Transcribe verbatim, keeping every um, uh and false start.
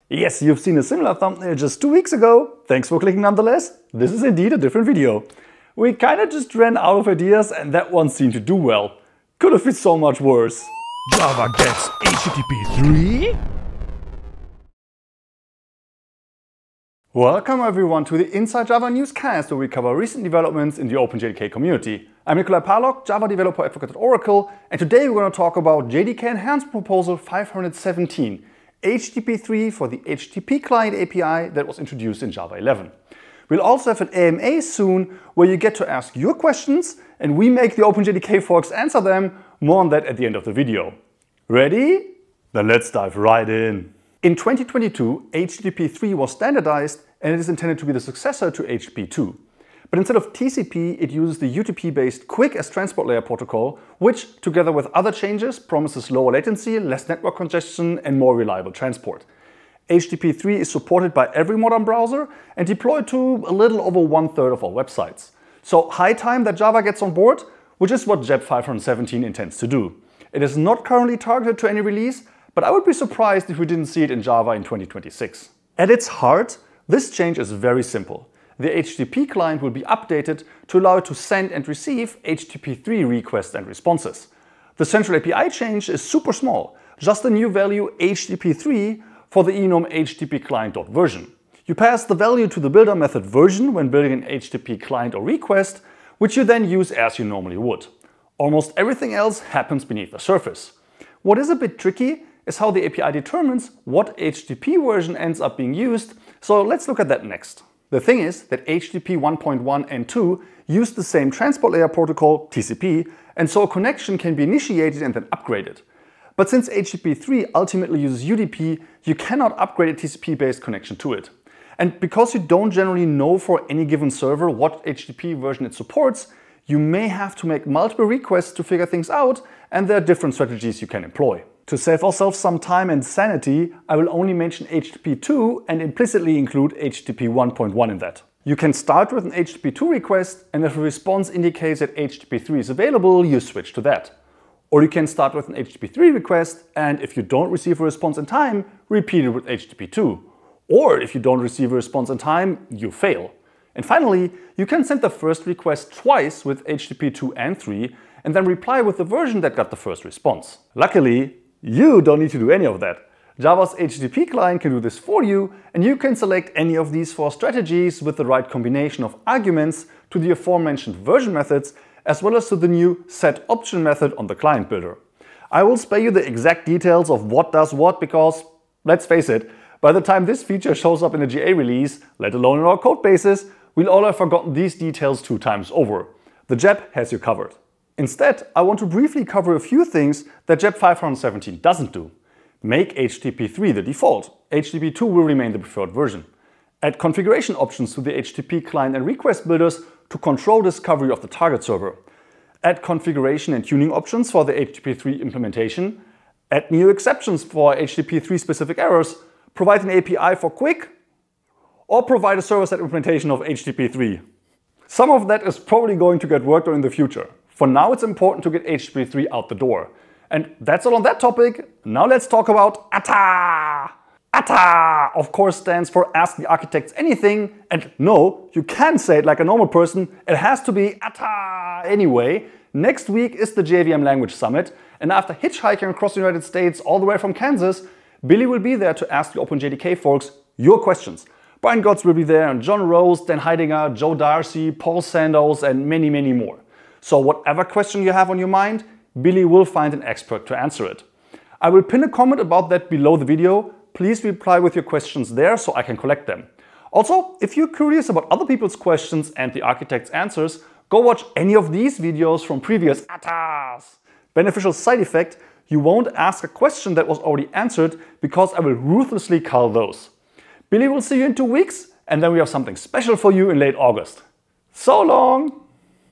Yes, you've seen a similar thumbnail just two weeks ago. Thanks for clicking nonetheless. This is indeed a different video. We kinda just ran out of ideas and that one seemed to do well. Could have been so much worse. Java gets H T T P three? Welcome everyone to the Inside Java Newscast, where we cover recent developments in the OpenJDK community. I'm Nikolai Parlok, Java Developer Advocate at Oracle, and today we're going to talk about J D K Enhancement Proposal five hundred seventeen, H T T P three for the H T T P client A P I that was introduced in Java eleven. We'll also have an A M A soon, where you get to ask your questions, and we make the OpenJDK folks answer them. More on that at the end of the video. Ready? Then let's dive right in. In twenty twenty-two, H T T P three was standardized and it is intended to be the successor to H T T P two. But instead of T C P, it uses the U T P-based Quick as Transport Layer protocol, which, together with other changes, promises lower latency, less network congestion, and more reliable transport. H T T P three is supported by every modern browser and deployed to a little over one-third of all websites. So high time that Java gets on board, which is what J E P five hundred seventeen intends to do. It is not currently targeted to any release, but I would be surprised if we didn't see it in Java in twenty twenty-six. At its heart, this change is very simple. The H T T P client will be updated to allow it to send and receive H T T P three requests and responses. The central A P I change is super small, just a new value H T T P three for the enum H T T P client.version. You pass the value to the builder method version when building an H T T P client or request, which you then use as you normally would. Almost everything else happens beneath the surface. What is a bit tricky is how the A P I determines what H T T P version ends up being used, so let's look at that next. The thing is that H T T P one point one and two use the same transport layer protocol, T C P, and so a connection can be initiated and then upgraded. But since H T T P three ultimately uses U D P, you cannot upgrade a T C P-based connection to it. And because you don't generally know for any given server what H T T P version it supports, you may have to make multiple requests to figure things out, and there are different strategies you can employ. To save ourselves some time and sanity, I will only mention H T T P two and implicitly include H T T P one point one in that. You can start with an H T T P two request, and if a response indicates that H T T P three is available, you switch to that. Or you can start with an H T T P three request, and if you don't receive a response in time, repeat it with H T T P two. Or if you don't receive a response in time, you fail. And finally, you can send the first request twice with H T T P two and three, and then reply with the version that got the first response. Luckily, you don't need to do any of that. Java's H T T P client can do this for you, and you can select any of these four strategies with the right combination of arguments to the aforementioned version methods, as well as to the new setOption method on the client builder. I will spare you the exact details of what does what because, let's face it, by the time this feature shows up in a G A release, let alone in our code bases, we'll all have forgotten these details two times over. The J E P has you covered. Instead, I want to briefly cover a few things that J E P five hundred seventeen doesn't do. Make H T T P three the default. H T T P two will remain the preferred version. Add configuration options to the H T T P client and request builders to control discovery of the target server. Add configuration and tuning options for the H T T P three implementation. Add new exceptions for H T T P three specific errors. Provide an A P I for Quick, or provide a server-side implementation of H T T P three. Some of that is probably going to get worked on in the future. For now, it's important to get H T T P three out the door. And that's all on that topic. Now let's talk about A T A! A T A, of course, stands for Ask the Architects Anything. And no, you can't say it like a normal person. It has to be A T A anyway. Next week is the J V M Language Summit. And after hitchhiking across the United States all the way from Kansas, Billy will be there to ask the OpenJDK folks your questions. Brian Gotts will be there, and John Rose, Dan Heidinger, Joe Darcy, Paul Sandoz, and many, many more. So whatever question you have on your mind, Billy will find an expert to answer it. I will pin a comment about that below the video. Please reply with your questions there so I can collect them. Also, if you're curious about other people's questions and the architect's answers, go watch any of these videos from previous A T As. Beneficial side effect, you won't ask a question that was already answered because I will ruthlessly cull those. Billy will see you in two weeks, and then we have something special for you in late August. So long!